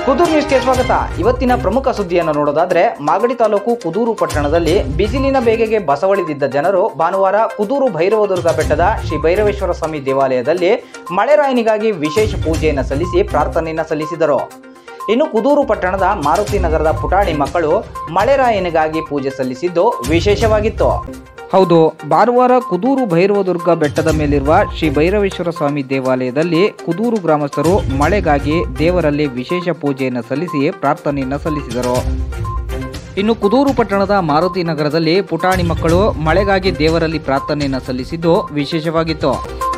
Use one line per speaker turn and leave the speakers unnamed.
ಕುದೂರು ನ್ಯೂಸ್ಗೆ ಸ್ವಾಗತ. ಇವತ್ತಿನ ಪ್ರಮುಖ ಸುದ್ದಿಯನ್ನು ನೋಡೋದಾದ್ರೆ, ಮಾಗಡಿ ತಾಲೂಕು ಕುದೂರು ಪಟ್ಟಣದಲ್ಲಿ ಬಿಸಿಲಿನ ಬೇಗೆಗೆ ಬಸವಳಿದಿದ್ದ ಜನರು ಭಾನುವಾರ ಕುದೂರು ಭೈರವದುರ್ಗ ಬೆಟ್ಟದ ಶ್ರೀ ಭೈರವೇಶ್ವರ ಸ್ವಾಮಿ ದೇವಾಲಯದಲ್ಲಿ ಮಳೆರಾಯನಿಗಾಗಿ ವಿಶೇಷ ಪೂಜೆಯನ್ನು ಸಲ್ಲಿಸಿ ಪ್ರಾರ್ಥನೆಯನ್ನು ಸಲ್ಲಿಸಿದರು. ಇನ್ನು ಕುದೂರು ಪಟ್ಟಣದ ಮಾರುತಿ ನಗರದ ಪುಟಾಣಿ ಮಕ್ಕಳು ಮಳೆರಾಯನಿಗಾಗಿ ಪೂಜೆ ಸಲ್ಲಿಸಿದ್ದು ವಿಶೇಷವಾಗಿತ್ತು. ಹೌದು, ಭಾನುವಾರ ಕುದೂರು ಭೈರವದುರ್ಗ ಬೆಟ್ಟದ ಮೇಲಿರುವ ಶ್ರೀ ಭೈರವೇಶ್ವರ ಸ್ವಾಮಿ ದೇವಾಲಯದಲ್ಲಿ ಕುದೂರು ಗ್ರಾಮಸ್ಥರು ಮಳೆಗಾಗಿ ದೇವರಲ್ಲಿ ವಿಶೇಷ ಪೂಜೆಯನ್ನು ಸಲ್ಲಿಸಿ ಪ್ರಾರ್ಥನೆಯನ್ನು ಸಲ್ಲಿಸಿದರು. ಇನ್ನು ಕುದೂರು ಪಟ್ಟಣದ ಮಾರುತಿ ನಗರದಲ್ಲಿ ಪುಟಾಣಿ ಮಕ್ಕಳು ಮಳೆಗಾಗಿ ದೇವರಲ್ಲಿ ಪ್ರಾರ್ಥನೆಯನ್ನು ಸಲ್ಲಿಸಿದ್ದು ವಿಶೇಷವಾಗಿತ್ತು.